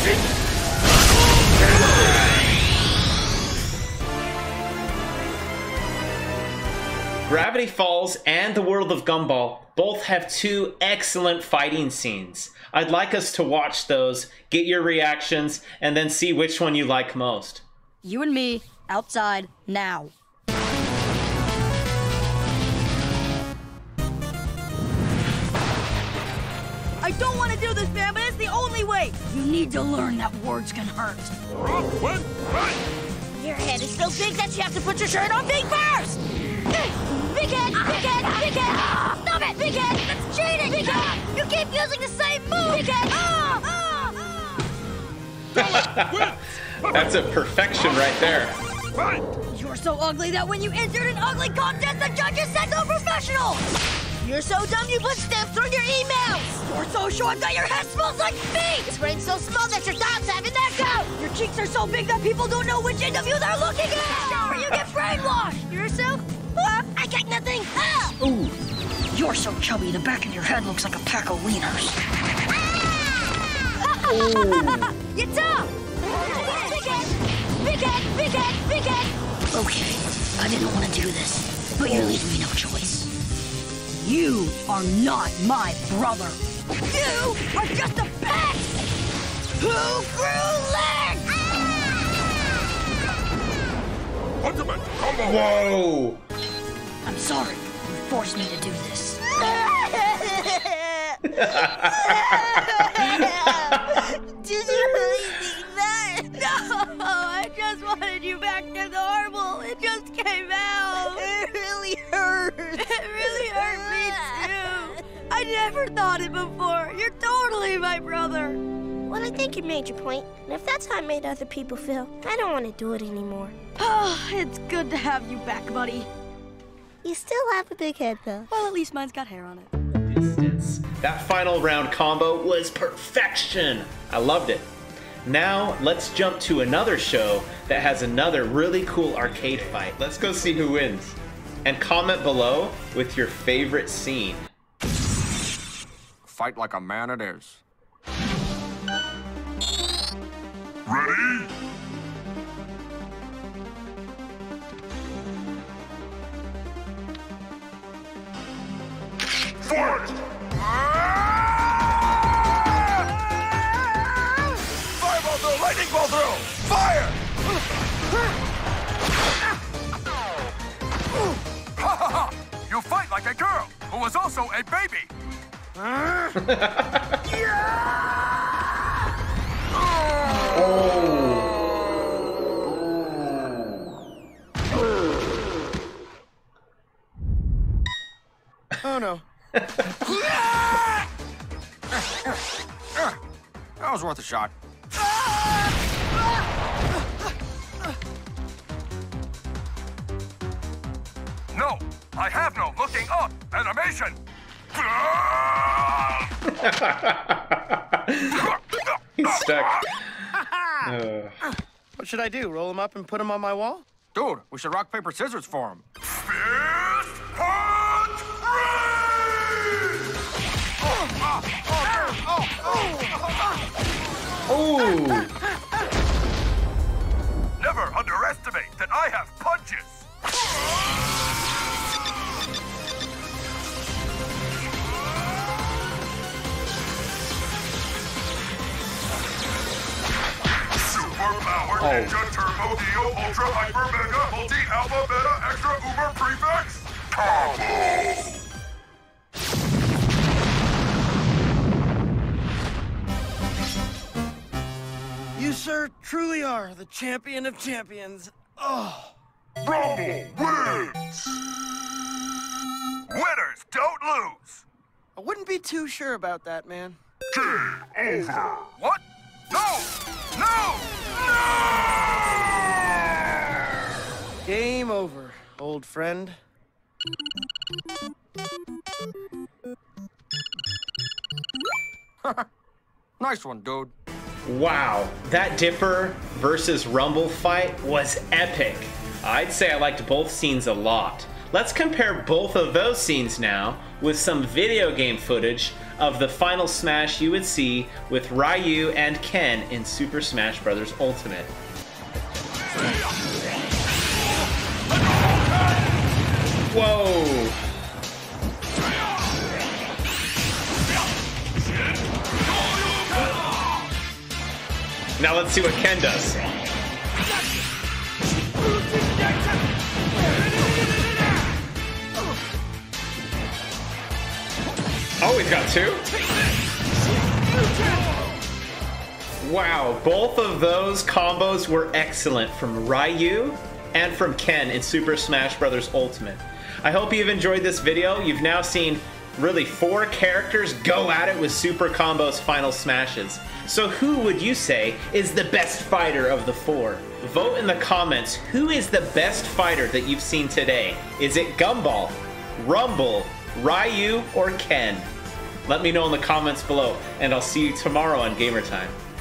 Gravity Falls and The World of Gumball both have two excellent fighting scenes. I'd like us to watch those, get your reactions, and then see which one you like most. You and me, outside, now. I don't want to do this, man, but it's the only way. You need to learn that words can hurt. Your head is so big that you have to put your shirt on big first. Big head, big head, big head. Stop it, big head. That's cheating. Big head. You keep using the same move. Big head. That's a perfection right there. You're so ugly that when you entered an ugly contest, the judges said no professional. You're so dumb you put stamps on your emails. You're so short that your head smells like feet. This brain's so small that your dog's having that go. Your cheeks are so big that people don't know which end of you they're looking at. Shower, you get brainwashed. You're so... I got nothing. Ooh, you're so chubby the back of your head looks like a pack of wieners. You dumb. Big head, big head, big head, big head. Okay, I didn't want to do this, but you're leaving me no choice. You are not my brother. You are just a pet who grew legs! Ultimate combo! Whoa! I'm sorry. You forced me to do this. Did you really mean that? No, I just wanted you back to normal. It just came out. It really hurt. It really hurt me too. I never thought it before. You're totally my brother. Well, I think you made your point. And if that's how I made other people feel, I don't want to do it anymore. Oh, it's good to have you back, buddy. You still have a big head, though. Well, at least mine's got hair on it. Distance. That final round combo was perfection. I loved it. Now, let's jump to another show that has another really cool arcade fight. Let's go see who wins. And comment below with your favorite scene. Fight like a man it is. Ready? Fight! Fireball through! Lightning ball through! Fire! Ha ha ha! You fight like a girl who was also a baby. Oh no. That was worth a shot. No, I have no looking up animation. He's stuck. What should I do? Roll him up and put him on my wall? Dude, we should rock, paper, scissors for him. Fist punch Ooh. Never underestimate that I have punches. Superpowered Ninja Turbo Neo Ultra Hyper Mega Multi Alpha Beta Extra Uber Prefix Combo. You, sir, truly are the champion of champions. Oh. Rumble wins. Winners don't lose. I wouldn't be too sure about that, man. Game over. What? No! No! No! Game over, old friend. Nice one, dude. Wow, that Dipper versus Rumble fight was epic. I'd say I liked both scenes a lot. Let's compare both of those scenes now with some video game footage of the final smash you would see with Ryu and Ken in Super Smash Bros. Ultimate. Whoa! Now let's see what Ken does. Oh, he's got two? Wow, both of those combos were excellent from Ryu and from Ken in Super Smash Bros. Ultimate. I hope you've enjoyed this video. You've now seen really 4 characters go at it with Super Combo's final smashes. So who would you say is the best fighter of the 4? Vote in the comments, who is the best fighter that you've seen today? Is it Gumball, Rumble, Ryu, or Ken? Let me know in the comments below, and I'll see you tomorrow on Gamer Time.